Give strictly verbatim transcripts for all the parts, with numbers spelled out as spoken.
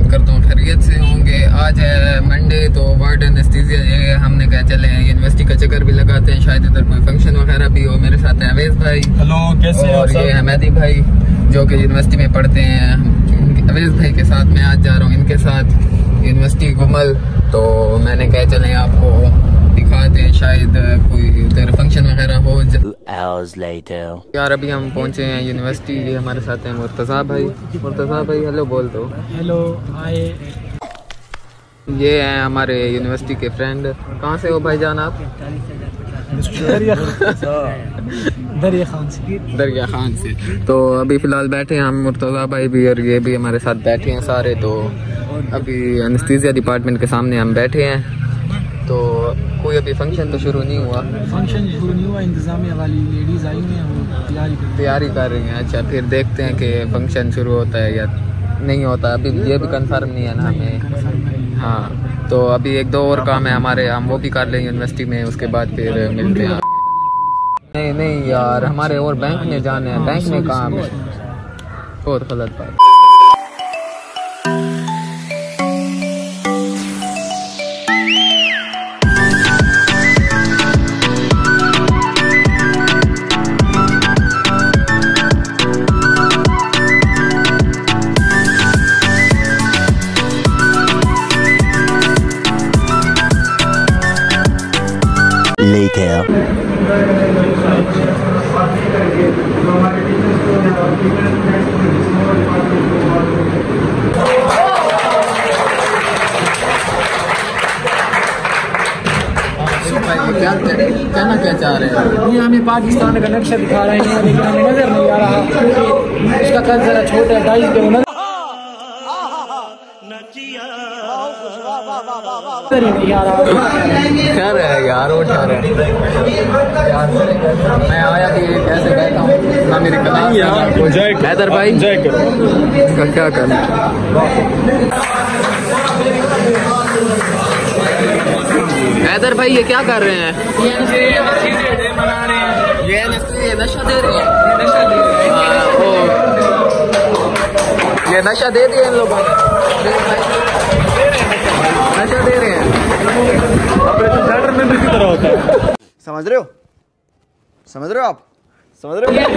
उम्मीद करता हूँ खैरियत से होंगे। आज है मंडे तो वर्ड एनेस्थीसिया है, हमने कहा चले यूनिवर्सिटी का चक्कर भी लगाते हैं, शायद इधर कोई फंक्शन वगैरह भी हो। मेरे साथ है अवेज भाई। हेलो, कैसे और ये है मेहदी भाई जो कि यूनिवर्सिटी में पढ़ते हैं। अवेज भाई के साथ मैं आज जा रहा हूँ इनके साथ यूनिवर्सिटी गुमल, तो मैंने कहा चले आपको दिखाते हैं, शायद कोई इधर फंक्शन वगैरह हो। यार अभी हम पहुंचे हैं यूनिवर्सिटी, ये हमारे साथ हैं मुर्तज़ा भाई। मुर्तज़ा भाई हेलो बोल दो। हेलो, आए। ये हैं हमारे यूनिवर्सिटी के फ्रेंड। कहाँ से हो भाईजान आप? दरिया दरिया खान से। दरिया खान से। तो अभी फ़िलहाल बैठे हैं हम, मुर्तज़ा भाई भी और ये भी हमारे साथ बैठे हैं सारे। तो अभी एनेस्थीसिया डिपार्टमेंट के सामने हम बैठे हैं, तो कोई अभी फंक्शन तो शुरू नहीं हुआ। फंक्शन शुरू नहीं हुआ, इंतज़ामिया वाली लेडीज़ आई हुई हैं, वो तैयारी तैयारी कर रही हैं। अच्छा, फिर देखते हैं कि फंक्शन शुरू होता है या नहीं होता, अभी ये भी कंफर्म नहीं है ना हमें। हाँ, तो अभी एक दो और काम है हमारे, हम वो भी कर लें यूनिवर्सिटी में, उसके बाद फिर मिलते हैं। नहीं नहीं यार, हमारे और बैंक में जाने हैं, बैंक में काम है। बहुत गलत बात। Later. क्या कहना क्या चाह रहे हैं? ये हमें पाकिस्तान का नक्शा दिखा रहे हैं, लेकिन हमें नजर नहीं आ रहा क्योंकि उसका कद जरा छोटा है, ढाई के नजर नहीं आ रहा। क्या रहे यार, वो क्या रहे यार, मैं आया कि कैसे बैठा हूँ ना, मेरी क्लास हैदर भाई इसका क्या करना। हैदर भाई ये क्या कर रहे हैं? ये नशा दे रहे हैं, नशा दे रहे हैं। ये नशा दे दिया इन लोगों ने, नशा दे रहे हैं। ऑपरेशन थिएटर में भी इसी तरह होता है। समझ रहे हो समझ रहे हो आप समझ रहे हो?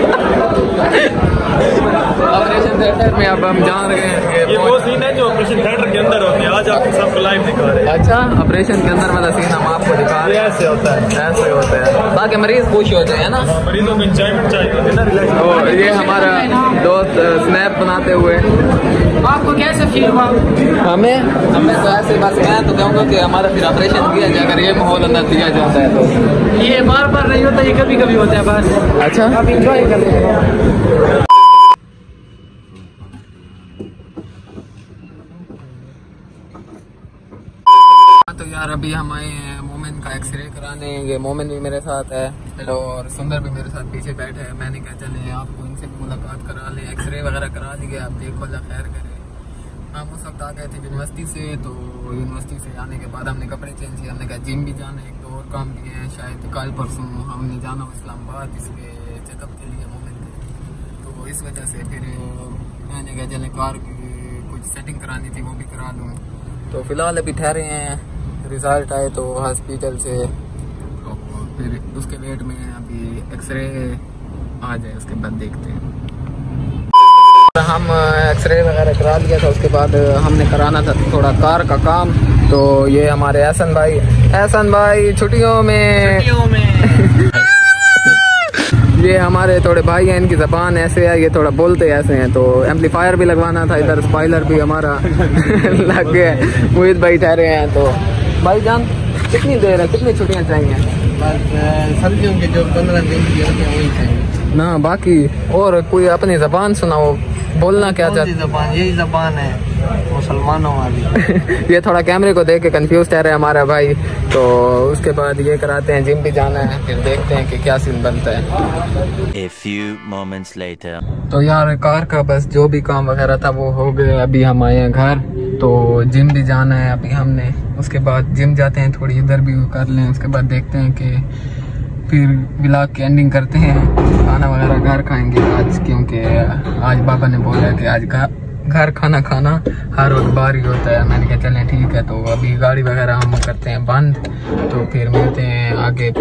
ऑपरेशन थिएटर में अब हम जान रहे हैं, ये वो सीन है जो ऑपरेशन थिएटर के अंदर होते हैं। आज आपको सबको लाइव दिखा रहे हैं। अच्छा, ऑपरेशन के अंदर वाला सीन हम आपको दिखा रहे हैं। ऐसे होता है, ऐसे होता है, ताकि मरीज खुश होते हैं ना। मरीजों को एंजॉयमेंट चाहिए ना, रिलैक्स। और ये हमारा दोस्त स्नैप बनाते हुए। आपको कैसे फील हुआ? हमें हमें तो ऐसे बस मैं तो कहूँगा कि हमारा फिर ऑपरेशन किया जाए, अगर ये माहौल अंदर दिया जाता है तो। ये बार बार नहीं होता, ये कभी कभी होता है बस। अच्छा, आप इंजॉय कर रहे हैं। तो यार अभी हम आए हैं मोमिन का एक्सरे कराने। ये मोमिन भी मेरे साथ है, हेलो, और सुंदर भी मेरे साथ पीछे बैठे हैं। मैंने कहा चले आपको इनसे भी मुलाकात करा लें, एक्सरे वगैरह करा लिए, आप देखो अल्लाह खैर करे। हम उस वक्त आ गए थे यूनिवर्सिटी से, तो यूनिवर्सिटी से आने के बाद हमने कपड़े चेंज किए, हमने कहा जिम भी जाना है, एक दो और काम भी है, शायद कल परसों हमने जाना हो इस्लामाबाद इसके चेकअप के लिए मोमिन के। तो इस वजह से फिर मैंने कहा चले कार की कुछ सेटिंग करानी थी, वो भी करा लूँ। तो फिलहाल अभी ठहरे हैं, रिजल्ट आए तो हॉस्पिटल से, तो फिर उसके वेट में अभी एक्सरे आ जाए, उसके बाद देखते हैं। हम एक्सरे वगैरह करा लिया था, उसके बाद हमने कराना था थोड़ा कार का काम। तो ये हमारे एहसन भाई, एहसन भाई छुट्टियों में, छुट्टियों में ये हमारे थोड़े भाई हैं, इनकी ज़बान ऐसे है, ये थोड़ा बोलते ऐसे हैं। तो एम्पलीफायर भी लगवाना था इधर, स्पॉइलर भी हमारा लग गया। मुहित भाई ठहरे हैं। तो भाई जान कितनी देर है, कितनी छुट्टियाँ चाहिए? बस सर्दियों के जो पंद्रह दिन की होती हैं वही चाहिए ना, बाकी और कोई अपनी ज़बान सुनाओ, बोलना क्या चाहते? ज़बान यही ज़बान है मुसलमानों वाली। ये थोड़ा कैमरे को देख के कंफ्यूज ठहरे है हमारा भाई। तो उसके बाद ये कराते हैं, जिम भी जाना है, फिर देखते हैं कि क्या सीन बनता है। A few moments later. तो यार कार का बस जो भी काम वगैरह था वो हो गया, अभी हम आए हैं घर। तो जिम भी जाना है अभी हमने, उसके बाद जिम जाते हैं, थोड़ी इधर भी कर लें, उसके बाद देखते हैं कि फिर व्लॉग की एंडिंग करते हैं। खाना वगैरह घर खाएंगे आज, क्योंकि आज बाबा ने बोला कि आज घर खाना खाना हर वक्त बार ही होता है। मैंने कहा चलें ठीक है, तो अभी गाड़ी वगैरह हम करते हैं बंद, तो फिर मिलते हैं आगे।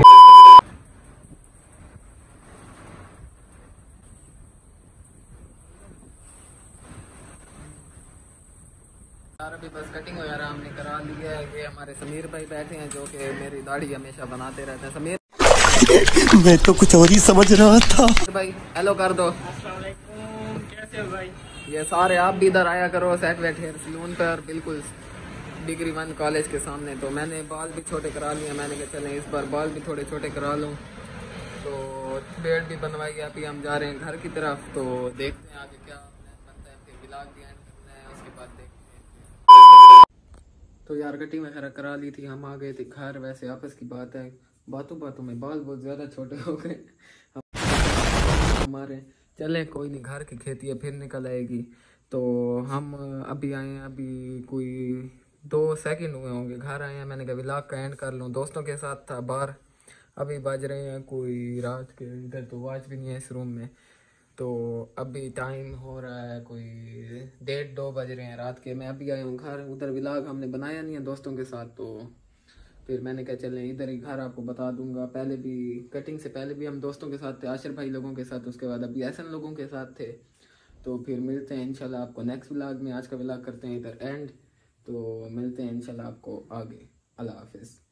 यार अभी बस कटिंग वगैरह हमने करा ली है। ये हमारे समीर भाई बैठे हैं जो कि मेरी दाढ़ी हमेशा बनाते रहते हैं। समीर मैं तो कुछ और ही समझ रहा था। भाई हेलो कर दो। कैसे हो भाई? ये सारे आप भी इधर आया करो सेट वेट हेयर सलून पर, बिल्कुल डिग्री वन कॉलेज के सामने। तो मैंने बाल भी छोटे करा लिए, मैंने कहा चलें इस बार बाल भी थोड़े छोटे करा लूँ। तो बेड भी बनवाई है, अभी हम जा रहे हैं घर की तरफ। तो देखते हैं आगे क्या बनता है, फिर ब्लॉग भी एंड करना है, उसके बाद देखते हैं। तो यार कटिंग वगैरह करा ली थी, हम आ गए थे घर। वैसे आपस की बात है, बातों बातों में बाल बहुत ज़्यादा छोटे हो गए हमारे। चले कोई नहीं, घर की खेती है फिर निकल आएगी। तो हम अभी आए हैं, अभी कोई दो सेकंड हुए होंगे घर आए हैं। मैंने कहा व्लॉग का एंड कर लूँ, दोस्तों के साथ था बाहर। अभी बज रहे हैं कोई रात के, इधर तो वॉच भी नहीं है इस रूम में। तो अभी टाइम हो रहा है कोई डेढ़ दो बज रहे हैं रात के। मैं अभी आया हूँ घर, उधर व्लॉग हमने बनाया नहीं है दोस्तों के साथ। तो फिर मैंने कहा चलें इधर ही घर आपको बता दूंगा। पहले भी कटिंग से पहले भी हम दोस्तों के साथ थे, आशिर भाई लोगों के साथ, उसके बाद अभी एहसन लोगों के साथ थे। तो फिर मिलते हैं इंशाल्लाह आपको नेक्स्ट व्लॉग में। आज का व्लॉग करते हैं इधर एंड, तो मिलते हैं इंशाल्लाह आपको आगे। अल्लाह हाफिज़।